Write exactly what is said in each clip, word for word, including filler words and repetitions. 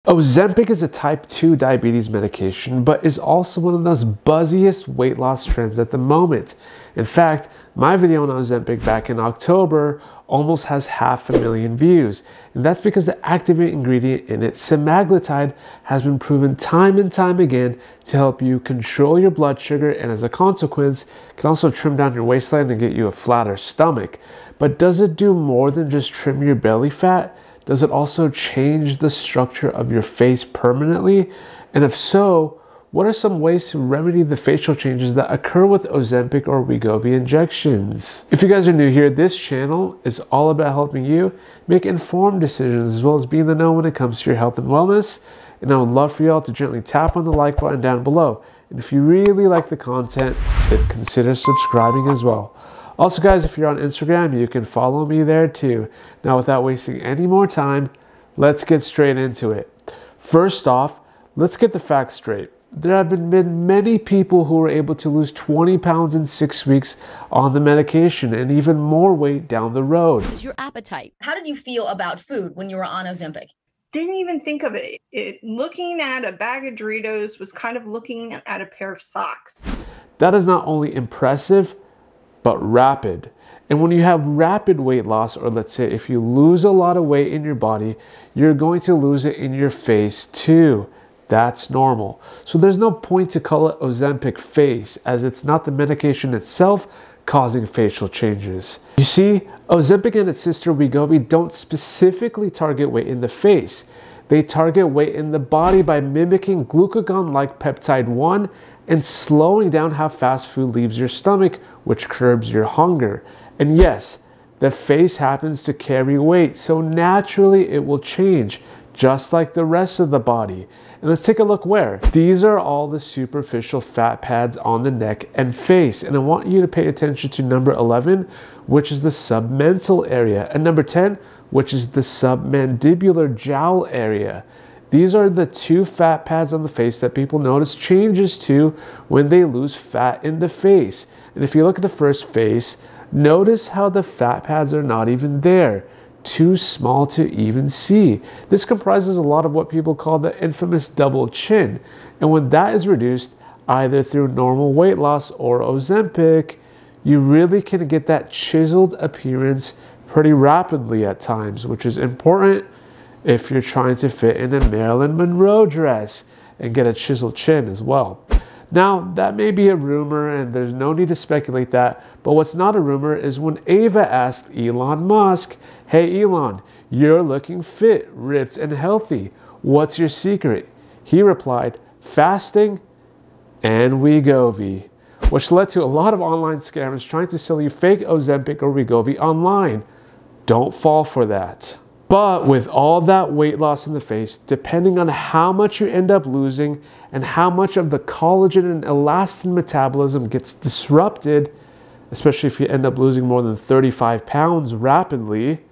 Ozempic is a type two diabetes medication, but is also one of those buzziest weight loss trends at the moment. In fact, my video on Ozempic back in October almost has half a million views. And that's because the active ingredient in it, semaglutide, has been proven time and time again to help you control your blood sugar, and as a consequence, can also trim down your waistline and get you a flatter stomach. But does it do more than just trim your belly fat? Does it also change the structure of your face permanently? And if so, what are some ways to remedy the facial changes that occur with Ozempic or Wegovy injections? If you guys are new here, this channel is all about helping you make informed decisions as well as being in the know when it comes to your health and wellness. And I would love for y'all to gently tap on the like button down below. And if you really like the content, then consider subscribing as well. Also guys, if you're on Instagram, you can follow me there too. Now without wasting any more time, let's get straight into it. First off, let's get the facts straight. There have been, been many people who were able to lose twenty pounds in six weeks on the medication and even more weight down the road. What is your appetite? How did you feel about food when you were on Ozempic? Didn't even think of it. it. Looking at a bag of Doritos was kind of looking at a pair of socks. That is not only impressive, but rapid. And when you have rapid weight loss, or let's say if you lose a lot of weight in your body, you're going to lose it in your face too. That's normal. So there's no point to call it Ozempic face, as it's not the medication itself causing facial changes. You see, Ozempic and its sister Wegovy don't specifically target weight in the face. They target weight in the body by mimicking glucagon-like peptide one and slowing down how fast food leaves your stomach, which curbs your hunger. And yes, the face happens to carry weight, so naturally it will change, just like the rest of the body. And let's take a look where. These are all the superficial fat pads on the neck and face. And I want you to pay attention to number eleven, which is the submental area, and number ten, which is the submandibular jowl area. These are the two fat pads on the face that people notice changes to when they lose fat in the face. And if you look at the first face, notice how the fat pads are not even there. Too small to even see. This comprises a lot of what people call the infamous double chin. And when that is reduced, either through normal weight loss or Ozempic, you really can get that chiseled appearance pretty rapidly at times, which is important if you're trying to fit in a Marilyn Monroe dress and get a chiseled chin as well. Now, that may be a rumor and there's no need to speculate that, but what's not a rumor is when Ava asked Elon Musk, "Hey Elon, you're looking fit, ripped, and healthy. What's your secret?" He replied, "Fasting and Wegovy," which led to a lot of online scammers trying to sell you fake Ozempic or Wegovy online. Don't fall for that. But with all that weight loss in the face, depending on how much you end up losing and how much of the collagen and elastin metabolism gets disrupted, especially if you end up losing more than thirty-five pounds rapidly,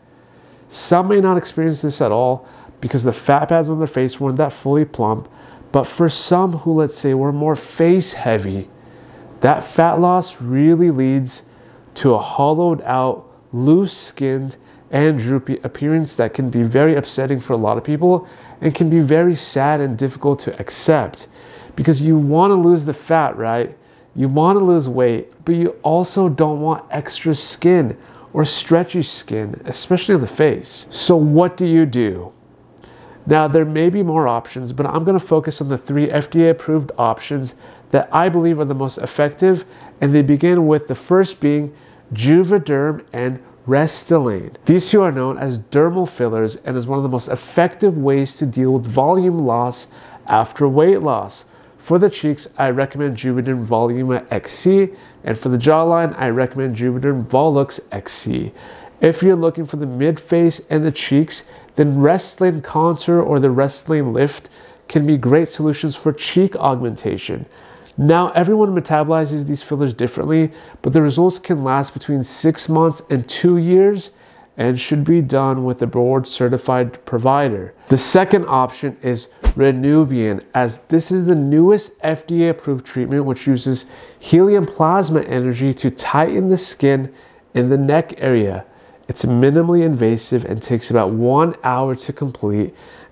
some may not experience this at all because the fat pads on their face weren't that fully plump. But for some who, let's say, were more face heavy, that fat loss really leads to a hollowed out, loose skinned, and droopy appearance that can be very upsetting for a lot of people and can be very sad and difficult to accept, because you want to lose the fat, right? You want to lose weight, but you also don't want extra skin or stretchy skin, especially on the face. So what do you do? Now, there may be more options, but I'm going to focus on the three F D A approved options that I believe are the most effective, and they begin with the first being Juvederm and Restylane. These two are known as dermal fillers and is one of the most effective ways to deal with volume loss after weight loss. For the cheeks, I recommend Juvederm Voluma X C, and for the jawline, I recommend Juvederm Volux X C. If you're looking for the mid-face and the cheeks, then Restylane Contour or the Restylane Lift can be great solutions for cheek augmentation. Now, everyone metabolizes these fillers differently, but the results can last between six months and two years and should be done with a board-certified provider. The second option is Renuvian, as this is the newest F D A-approved treatment which uses helium plasma energy to tighten the skin in the neck area. It's minimally invasive and takes about one hour to complete,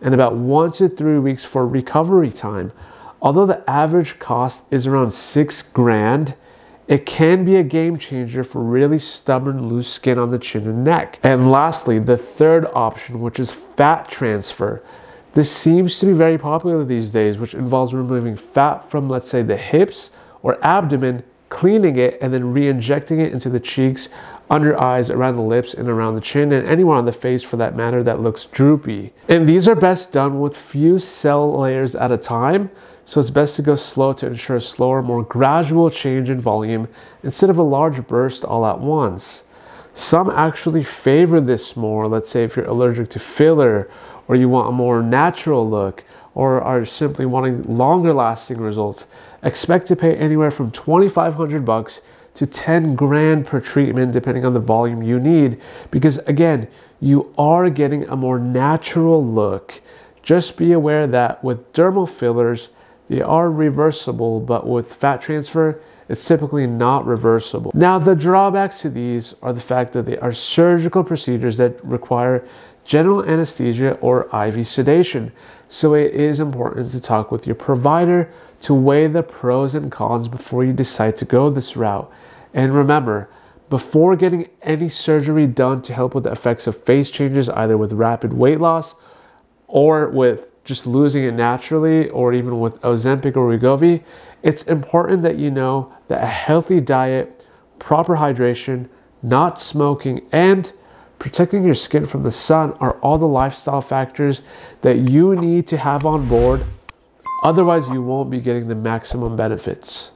and about one to three weeks for recovery time. Although the average cost is around six grand, it can be a game changer for really stubborn, loose skin on the chin and neck. And lastly, the third option, which is fat transfer. This seems to be very popular these days, which involves removing fat from, let's say, the hips or abdomen, cleaning it, and then re-injecting it into the cheeks, under eyes, around the lips, and around the chin, and anywhere on the face for that matter that looks droopy. And these are best done with few cell layers at a time, so it's best to go slow to ensure a slower, more gradual change in volume instead of a large burst all at once. Some actually favor this more, let's say if you're allergic to filler, or you want a more natural look, or are simply wanting longer lasting results. Expect to pay anywhere from twenty-five hundred bucks to ten grand per treatment, depending on the volume you need, because again, you are getting a more natural look. Just be aware that with dermal fillers, they are reversible, but with fat transfer, it's typically not reversible. Now, the drawbacks to these are the fact that they are surgical procedures that require general anesthesia or I V sedation. So it is important to talk with your provider to weigh the pros and cons before you decide to go this route. And remember, before getting any surgery done to help with the effects of face changes, either with rapid weight loss or with just losing it naturally, or even with Ozempic or Wegovy, it's important that you know that a healthy diet, proper hydration, not smoking, and protecting your skin from the sun are all the lifestyle factors that you need to have on board. Otherwise, you won't be getting the maximum benefits.